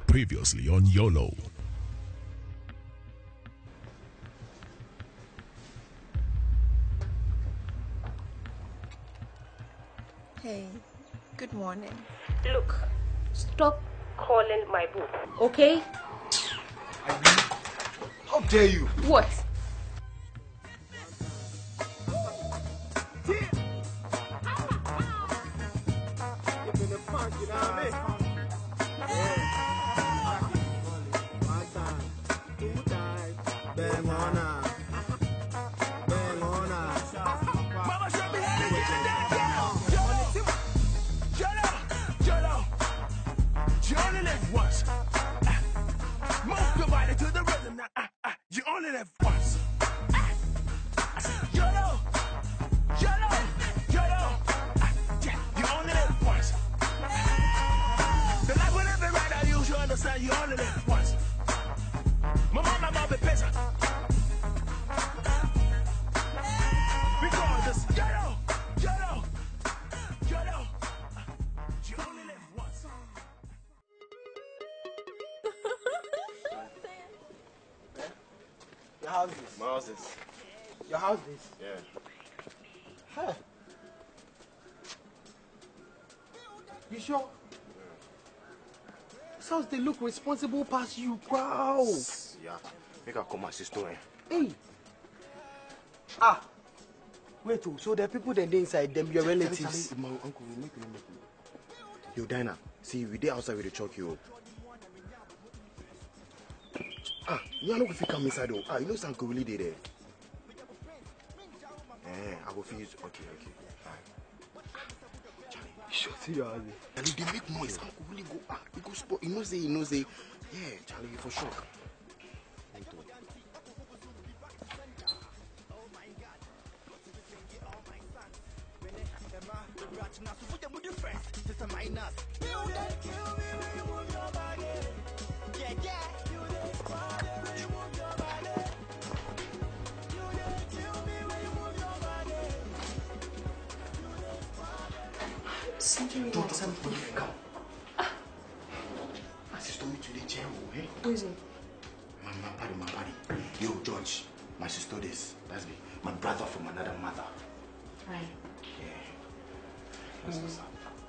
Previously on YOLO. Hey, good morning. Look, stop calling my boo, okay? How dare you? What? You only live once. YOLO, YOLO, YOLO. Yeah, you only live once. The life we live right now, you should understand you only live once. My mama be pissed. Because this YOLO, YOLO, YOLO. You only live once. Your house is. My house is. Your house is. Yeah. Huh. You sure? This house they look responsible past you, wow. Yeah. Make her come my sister. Hey. Ah. Wait, oh, so the people that they inside them, your relatives. My uncle will make me. Yo, Dinah, see, we there outside with the chalk, yo. Ah, you know if you come inside, though. Ah, you know some uncle really did there. I will feel okay. Sure, see your house. Charlie, they make noise. Uncle really go. Ah, he go spot. He knows. Yeah, Charlie, for sure. Something Don't something. Come. My sister told me to the chair, eh? Who is it? My party. Yo, George, my sister this. That's me. My brother from another mother. Hi. Yeah. That's what's up.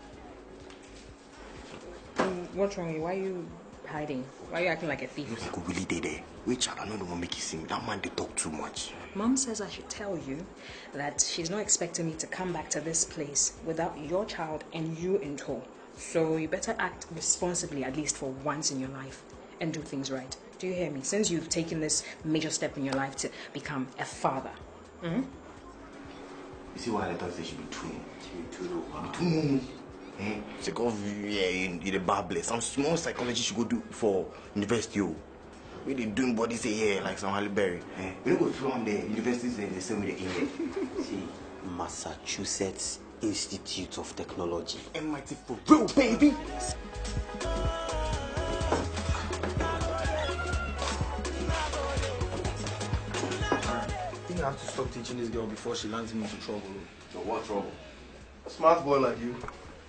What's wrong with you? Why are you hiding? Why are you acting like a thief? You know, Uncle really did there. Wait, child, I know the one make you see me. That man, they talk too much. Mom says I should tell you that she's not expecting me to come back to this place without your child and you in tow. So you better act responsibly, at least for once in your life, and do things right. Do you hear me? Since you've taken this major step in your life to become a father. You see why I thought they should be twin? Two. It's like, you the Bible. Some small psychology should go do for university. We they doing body say here like some Halle Berry. We don't go through on the universities the same way they in. See, Massachusetts Institute of Technology. MIT for real, baby. I think I have to stop teaching this girl before she lands me into trouble. So what trouble? A smart boy like you.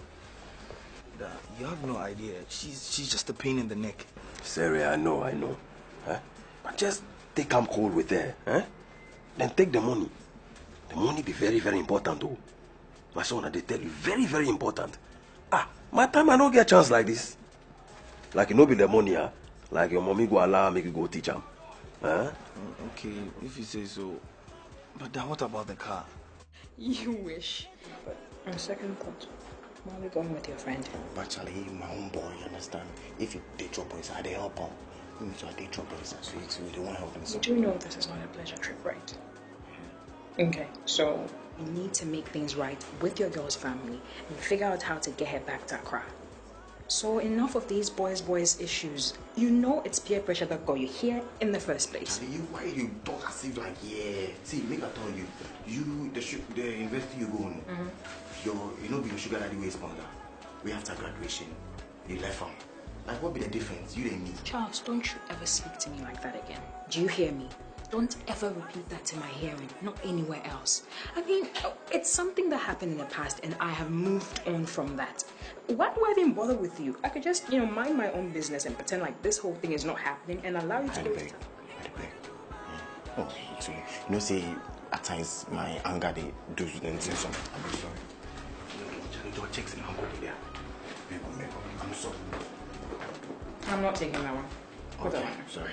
You have no idea. She's just a pain in the neck. Sorry, I know. Huh? But just take am cold with her. Huh? Then take the money. The money be very, very important, though. My son, they tell you, very, very important. Ah, my time I don't get a chance like this. Like, you know, be the money, huh? Like your mommy go allow make you go teach him. Huh? Okay, if you say so. But then what about the car? You wish. But on second thought, why are we going with your friend? But Charlie, my own boy, you understand? If you date trouble inside, they help him. So I date trouble inside, so they won't help him. You do know this is not a pleasure trip, right? Okay, so we need to make things right with your girl's family and figure out how to get her back to Accra. So enough of these boys issues. You know it's peer pressure that got you here in the first place. Charlie, why you talk as if like, yeah. See, make I tell you, the university you go on, you know, be your sugar daddy way sponsor. We after graduation, you left him. Like, what be the difference? You didn't need. Charles, don't you ever speak to me like that again. Do you hear me? Don't ever repeat that to my hearing, not anywhere else. I mean, it's something that happened in the past and I have moved on from that. Why do I even bother with you? I could just, mind my own business and pretend like this whole thing is not happening and allow you to go. Oh, actually, say at times my anger they do things. I'm sorry. Don't check some uncle there. I'm sorry. I'm not taking that one. Okay, sorry.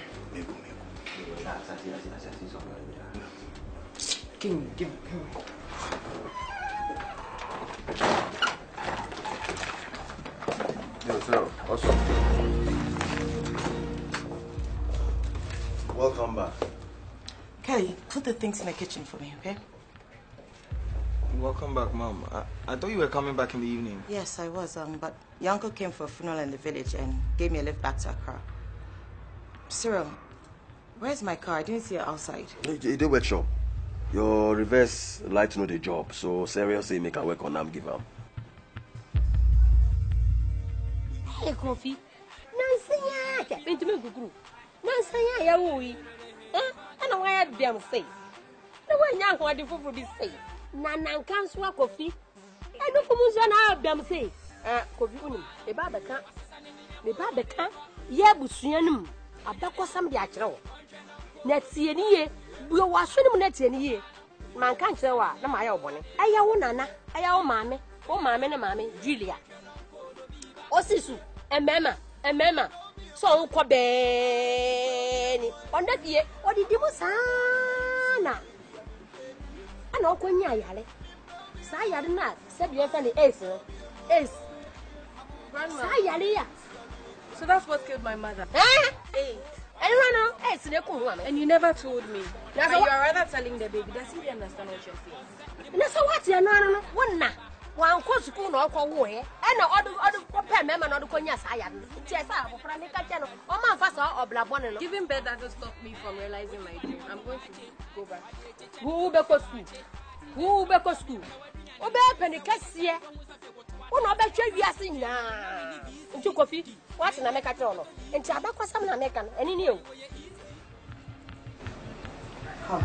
Give me. Yo, sir, what's up? Welcome back. Kelly, put the things in the kitchen for me, okay? Welcome back, Mom. I thought you were coming back in the evening. Yes, I was, but your uncle came for a funeral in the village and gave me a lift back to Accra. Cyril, where's my car? I didn't see it outside. In the workshop. Your reverse like to know the job, so seriously make a work on them, give them. Hey, coffee. Nansanya, into me guru. Nansanya, ya wui. And why I be am say. No one young what the food be say. Nanan can swap coffee. I know for Musan, I be am say. Coffee unim, a barbecan. The barbecan, ye busianum. A back was some yatro. Let's see any year. We are washing them net any year. Man can't show her, no my own bonnet. I own Nana, I own mammy, oh mammy and mammy, Julia. Oh, Sisu, and mamma. So, Quabeni. On that year, what did you say? I know when you are. Sayadina, said your friend Ace. Grandma. So that's what killed my mother. And you never told me. And you are rather telling the baby. Does he understand what you're saying? So what's your no one now? One course school or away, and other member not the cognac. I am just for a channel. Oh, my father or Blabon. Giving bed doesn't stop me from realizing my dream. I'm going to go back. Who back school? Who back school? Oh, Penny Cassia. Oh, no, bet you are seeing now. Into coffee. What's an American? And Chabak was some American, and in you. Come.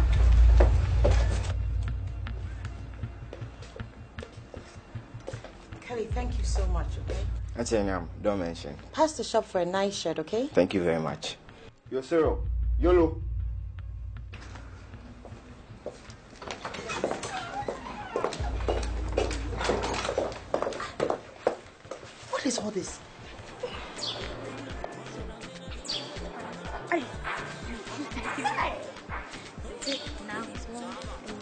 Kelly, thank you so much, okay? Don't mention. Pass the shop for a nice shirt, okay? Thank you very much. Yo, Cyril. YOLO. What is all this? Now it's one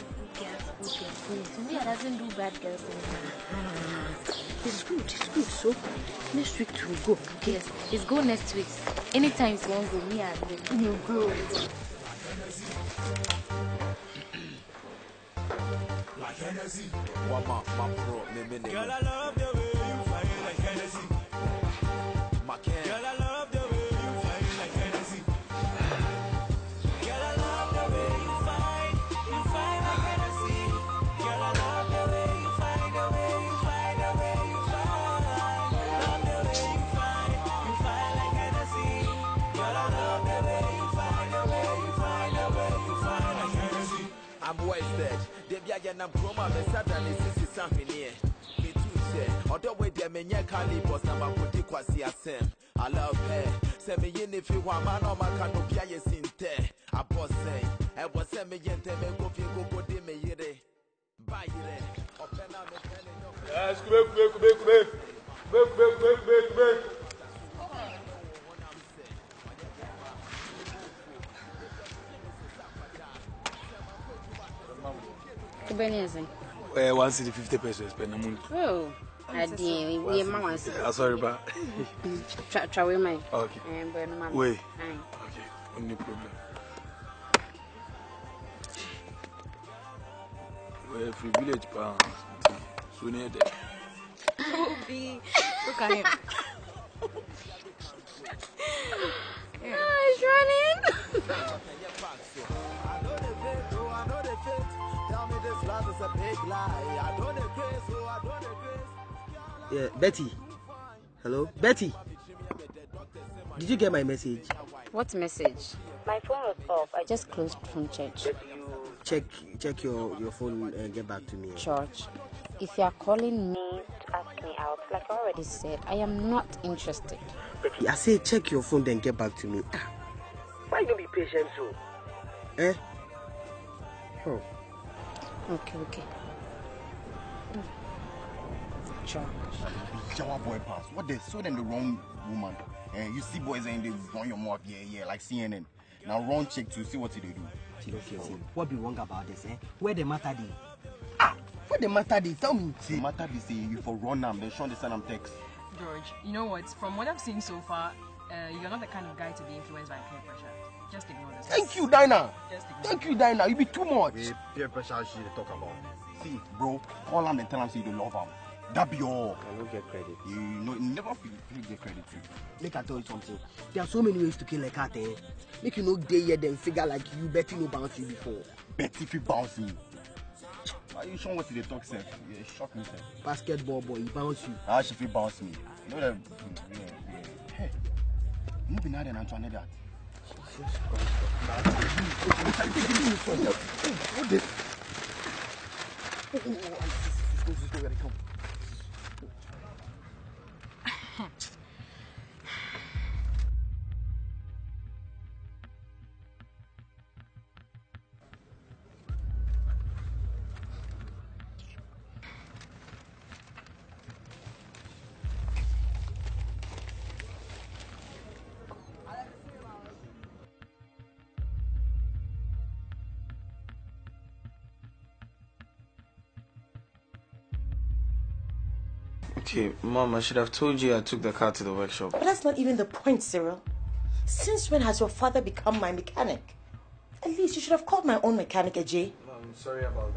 girls. Doesn't do bad girls anymore. It's good. So next week to go. Yes, it's go next week. Anytime you want to go, me and you go. Girl, I love the way you fight like Hennessy. Girl, I love the way you fight like Hennessy. Girl, I love the way you fight like Hennessy. Girl, I love the way you fight, the way you fight, the way you fight. Love the way you fight like Hennessy. Girl, I love the way you fight, the way you fight, the way you fight like Hennessy. I'm wasted. I'm Groma, the Saturday, Sissy Sampini. Me too, say. Although with them in your calibers, I'm a good quasi assem. I love her. Send me in if you want, man, or my canopia is in there. I was saying, I was send me in to make go me yere. Buy it. Open up the pen. Yes, come. Benny, 150 pesos per month. oh, I did. We are Sorry, but try with my. Okay. Wait. Okay. No problem. We're free village pounds. So near there. Look at him. He's running. Yeah, Betty. Hello? Betty. Did you get my message? What message? My phone was off. I just closed from church. Check your phone and get back to me. George, if you are calling me to ask me out, like I already said, I am not interested. I say check your phone then get back to me. Why don't be patient so? Eh? Oh. Okay. George. Shower boy pass. What they so then the wrong woman. You see boys and they run your mouth, yeah, like CNN. Now wrong chick to see what they do. Okay. What be wrong about this, eh? Where the matter dey? What the matter dey? Tell me. The matter dey say you for run them, then show the send them text. George, you know what? From what I've seen so far, you're not the kind of guy to be influenced by peer pressure. Just ignore this. Thank you, Dinah. Thank you, Dinah. You be too much. Peer pressure she talk about. See, bro, call him and tell him say you love him. That be all. I don't get credit. You know, you never feel get credit. Make I tell you something. There are so many ways to kill a cat, eh? Make you know day here then figure like you Betty no bounce you before. Betty if you bounce me. Are you sure what they talk, sir? Yeah, shock me, sir. Basketball boy, he bounce you. How she feel bounce me? You know that. Yeah. Hey, you be not an Antoine that. Jesus Christ. What this? Let's go, come. Okay, Mom, I should have told you I took the car to the workshop. But that's not even the point, Cyril. Since when has your father become my mechanic? At least you should have called my own mechanic, Ajay. I'm sorry about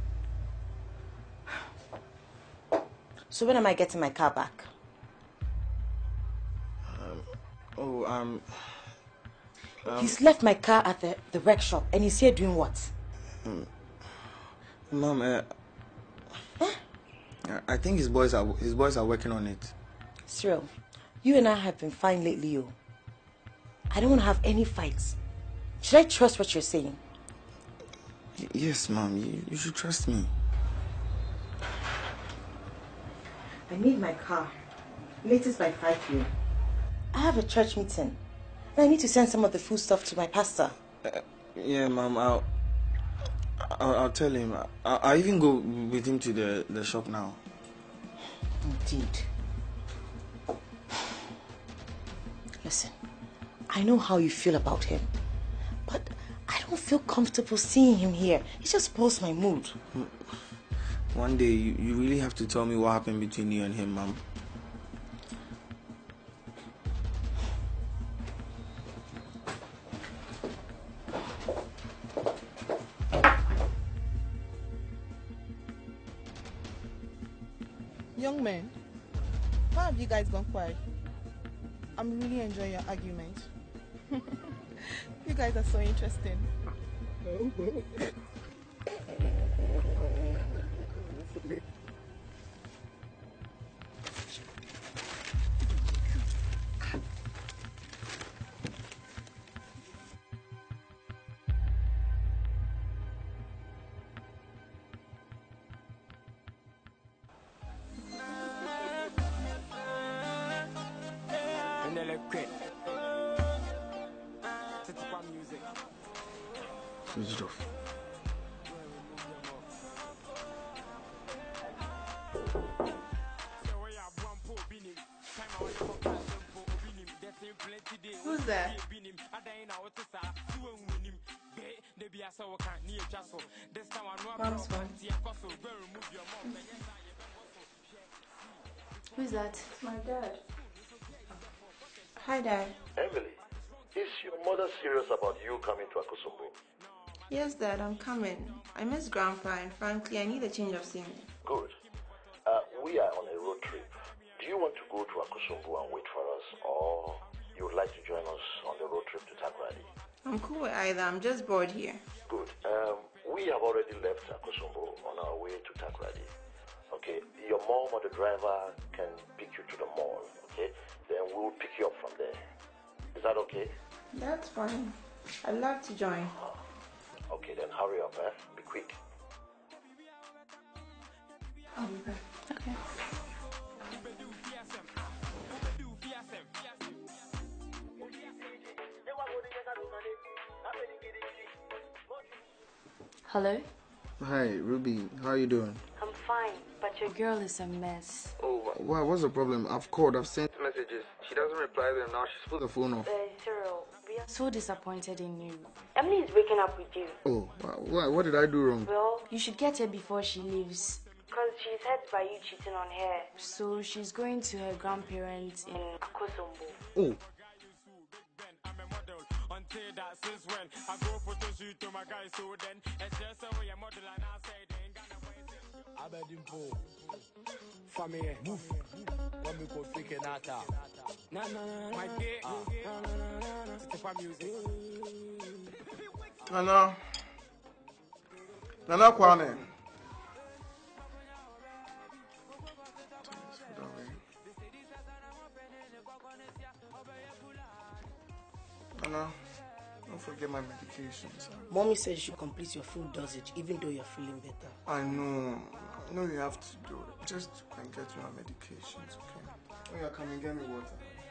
that. So when am I getting my car back? He's left my car at the workshop and he's here doing what? Mom, I think his boys are working on it. Cyril, you and I have been fine lately, yo. I don't want to have any fights. Should I trust what you're saying? Yes, Mom, you should trust me. I need my car. Latest by 5 p.m. I have a church meeting. And I need to send some of the food stuff to my pastor. Yeah, Mom, I'll tell him. I'll even go with him to the shop now. Indeed. Listen, I know how you feel about him, but I don't feel comfortable seeing him here. He just spoils my mood. One day, you really have to tell me what happened between you and him, Mom. Young men, why have you guys gone quiet? I'm really enjoying your argument. You guys are so interesting. Switch it off. Who's there? Mom's phone. Who's that? It's my dad. Hi, Dad. Emily, is your mother serious about you coming to Akosombo? Yes, Dad, I'm coming. I miss Grandpa, and frankly, I need a change of scenery. Good. We are on a road trip. Do you want to go to Akosombo and wait for us, or you would like to join us on the road trip to Takrady? I'm cool with either. I'm just bored here. Good. We have already left Akosombo on our way to Takrady. Okay, your mom or the driver can pick you to the mall, okay? Then we'll pick you up from there. Is that okay? That's fine. I'd love to join. Okay, then hurry up, eh? Be quick. I'll be back. Okay. Hello? Hi, Ruby. How are you doing? I'm fine, but your girl is a mess. Oh, why? What's the problem? I've called, I've sent messages. She doesn't reply them now. She's put the phone off. Cyril, we are so disappointed in you. Emily is breaking up with you. Oh, why? What did I do wrong? Well, you should get her before she leaves. Because she's hurt by you cheating on her. So she's going to her grandparents in Akosombo. Oh. Family, move. When we go freaking out. Na na na. My day. It's a music. Nana Kwane. Nana, don't forget my medications. Mommy says you should complete your full dosage even though you're feeling better. I know you have to do it. Just can get you my medications, okay? Oh yeah, come and get me water.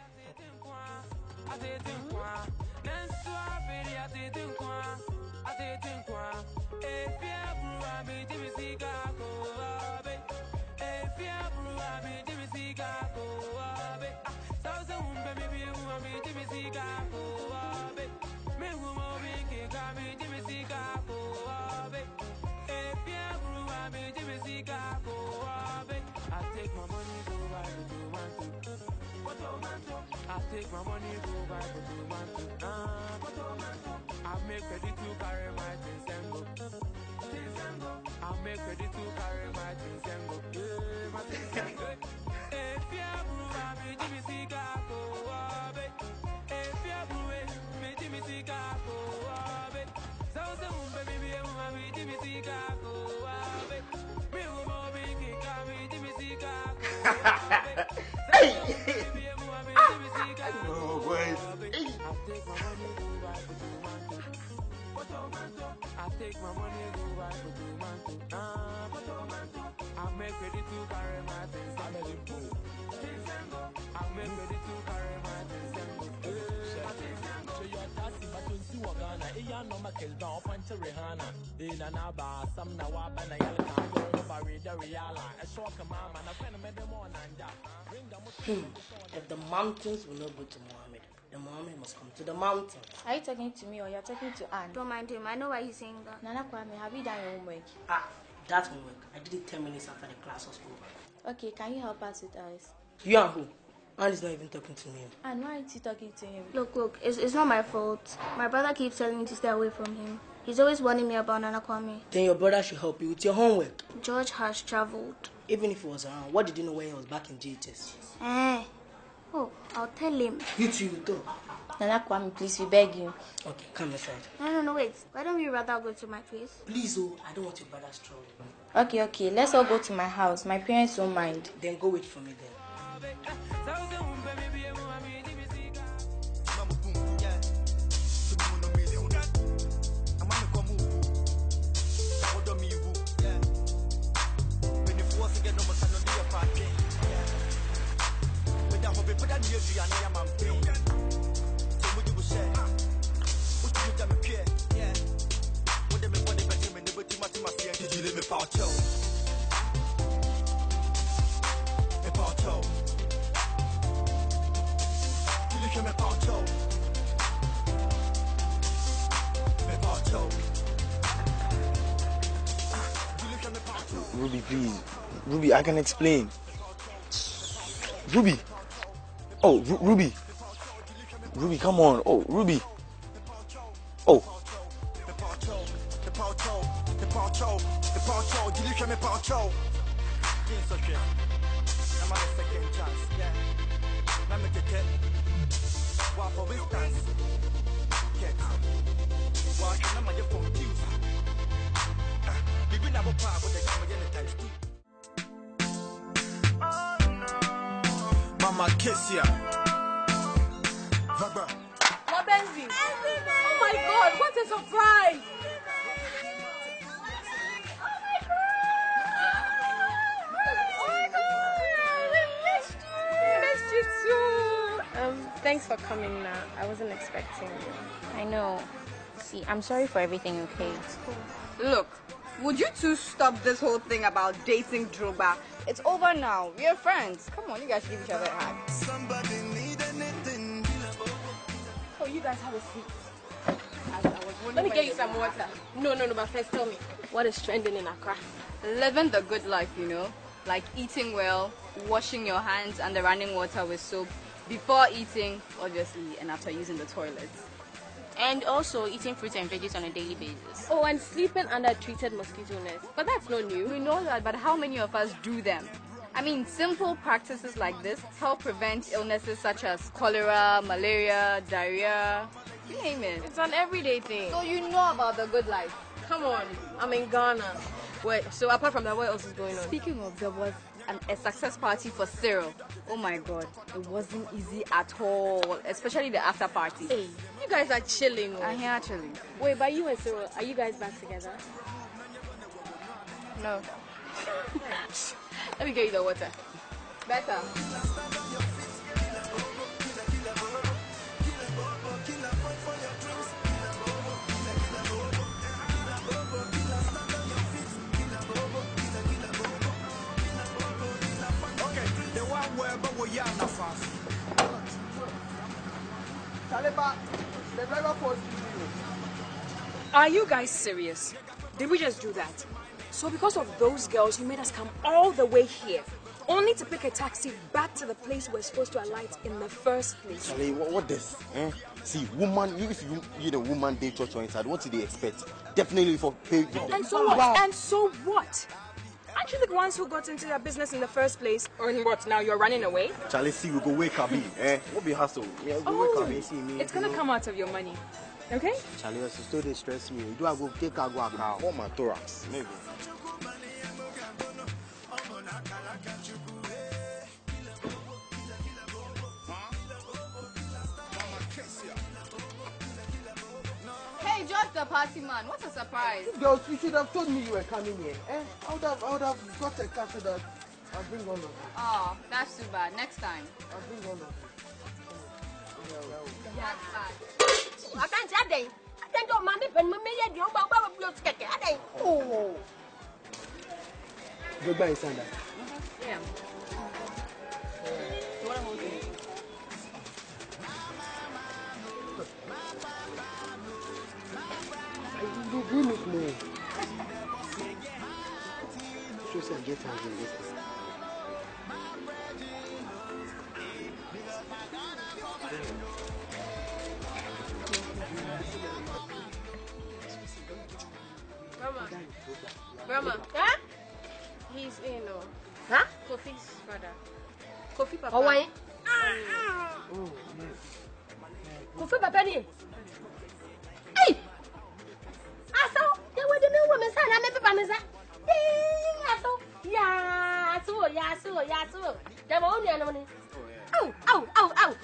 I take my money, go buy for 2 months. I make ready to carry my things and go. I make ready to carry my things and go. My things and go. If you're blue, I'm a Jimmy Chicago. If you're blue, me Jimmy Chicago. So baby, I'm a Jimmy Chicago. Me will more be kick, Jimmy Chicago. No, boys. I take my money, go buy for 2 months. I make ready to carry my things. I'm ready to go. I make ready to carry my things. So you're dancing, but you see what Ghana. You know my kids down, punch a Rihanna. In an abba, some now up and I yell at the barrier, the reala. A shock a mama, and a friend of them on and If the mountains will not go to Mohammed, the Mohammed must come to the mountain. Are you talking to me or you're talking to Anne? Don't mind him. I know why he's saying that. Nana Kwame, have you done your homework? That homework. I did it 10 minutes after the class was over. Okay, can you help us with ours? You and who? Anne is not even talking to me. And why aren't you talking to him? Look, it's not my fault. My brother keeps telling me to stay away from him. He's always warning me about Nana Kwame. Then your brother should help you with your homework. George has traveled. Even if he was around, what did you know when he was back in GHS? Oh, I'll tell him. You too, you too. Nana Kwame, please, we beg you. Okay, come inside. No, wait. Why don't we rather go to my place? Please, I don't want your brother's trouble. Okay, let's all go to my house. My parents won't mind. Then go wait for me then. Ruby, please. Ruby, I can explain. Ruby. Oh, Ruby. Ruby, come on. Oh, Ruby. Oh. Mama kiss ya. What Benzi? Oh my God! What a surprise! Thanks for coming now. I wasn't expecting you. I know. See, I'm sorry for everything, okay? It's cool. Look, would you two stop this whole thing about dating Drogba? It's over now. We're friends. Come on, you guys should give each other a hug. Oh, you guys have a seat. Let me get you some water. No, but first tell me, what is trending in Accra? Living the good life, you know? Like eating well, washing your hands under running water with soap, before eating, obviously, and after using the toilets. And also eating fruits and veggies on a daily basis. Oh, and sleeping under treated mosquito nets. But that's not new. We know that, but how many of us do them? I mean, simple practices like this help prevent illnesses such as cholera, malaria, diarrhea, you name it. It's an everyday thing. So you know about the good life. Come on, I'm in Ghana. Wait, so apart from that, what else is going on? Speaking of, there was a success party for Cyril. Oh my God, it wasn't easy at all, especially the after party. Hey, you guys are chilling. I'm here chilling. Wait, but you and Cyril, are you guys back together? No. Let me get you the water. Better. Are you guys serious? Did we just do that? So because of those girls, you made us come all the way here, only to pick a taxi back to the place we're supposed to alight in the first place. Charlie, what this? See, woman, if you the woman day church or inside, what do they expect? Definitely for pay. And so what? Wow. And so what? Aren't you the ones who got into your business in the first place? Or what, now you're running away? Charlie, see, we go wake up, What be hustle? Yeah, go wake up, see me. It's gonna come out of your money, okay? Charlie, your sister they stress me. Do I go take a go out? For my thorax, maybe. Hey, George the party man, what a surprise. Girls, you should have told me you were coming here. I would have got a car so that I'll bring one of you. Oh, that's too bad. Next time. I'll bring one of you. That's bad. I can't say that. I can't do mommy when me yet you about blood keke. Oh. Goodbye, Sandra. Yeah. You look more. Just get out of this. Grandma. Huh? He's in, Huh? Kofi's father. Kofi Papa. Oh, why? Oh, yes. Kofi Papa ni. Hey! Aso, they were the new woman, son. I'm a papa, Miss. Aso. Yeah, so. They were only an Oh.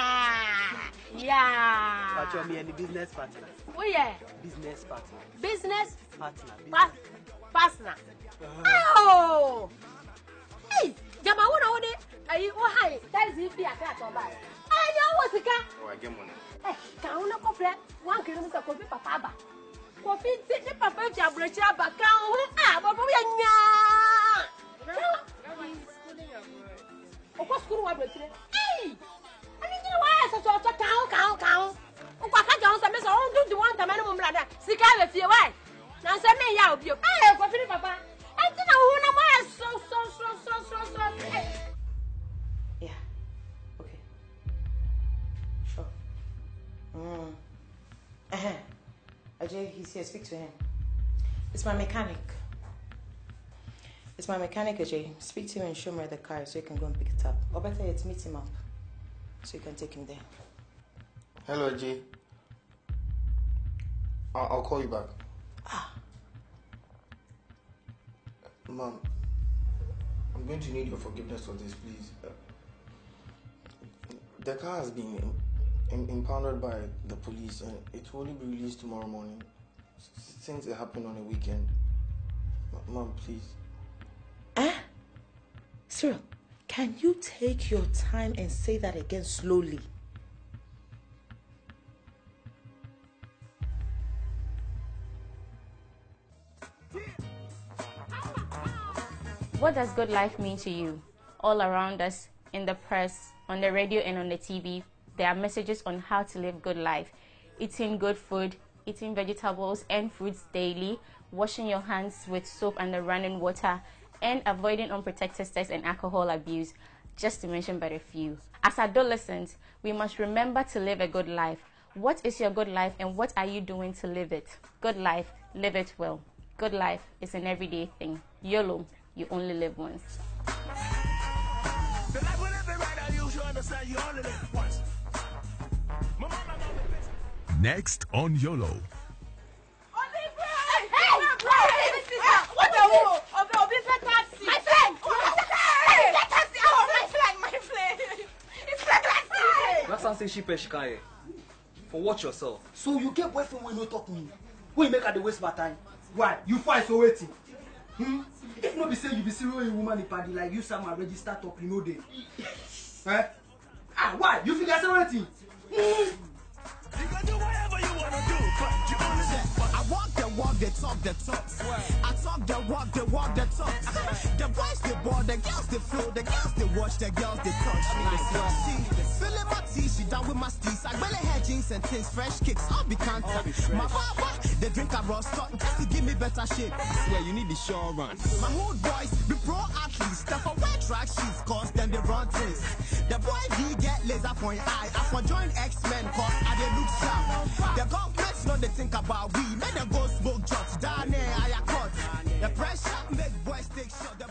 Yeah. But you're me any business partner. Oh, yeah. Business partner. Business Partner. partner. Oh! Hey, Jama, what are they? Are you high? That is if you are that or bad. I know what's the car. Oh, I get money. Hey, can't no coffee. 1 kilometer coffee, papa. Coffee, the papa, Jabrecha, Bacao, but we are. He's schooling abroad. Of course, school was today. Hey! I mean, you know why I saw a cow. Papa Johnson, Miss Old, do want a man of brother. Sick out of your way. Now, send me out of you. Hey, coffee, papa. I don't know who so. Yeah. Okay. Sure. Ajay, he's here. Speak to him. It's my mechanic. Ajay. Speak to him and show me the car so you can go and pick it up. Or better yet, meet him up so you can take him there. Hello, Ajay. I'll call you back. Mom, I'm going to need your forgiveness for this, please. The car has been impounded by the police, and it will only be released tomorrow morning, since it happened on a weekend. Mom, please. Cyril, can you take your time and say that again slowly? What does good life mean to you? All around us, in the press, on the radio and on the TV, there are messages on how to live good life. Eating good food, eating vegetables and fruits daily, washing your hands with soap and the running water, and avoiding unprotected sex and alcohol abuse, just to mention but a few. As adolescents, we must remember to live a good life. What is your good life and what are you doing to live it? Good life, live it well. Good life is an everyday thing. YOLO, you only live once. The life we live right now, you should understand you only live once. Next on YOLO. Say she peshikaye. For watch yourself. So you get boyfriend when you talk to me. When you make her the waste my time. Why? You fight so waiting. If not be say you be serious woman in party like you some register top, you know they. Why? You feel you're waiting. You can do whatever you wanna do, but you only live. I walk the walk, they talk the talk. I talk the walk, they walk the talk. The boys they ball, the girls they flow, the girls they watch, the girls they touch. Feeling my tea, she down with my steez. I really had jeans and things, fresh kicks, all be counter. My papa, they drink a raw stock just to give me better shape. I swear you need the short run. My hood boys be pro athletes, stuff for wear track sheets, cause then they run things. The boy V get laser point eye. I for join X-Men, cause I they look sharp. The governments know they think about we. Make them go smoke drugs down there, I caught. The pressure make boys take shot.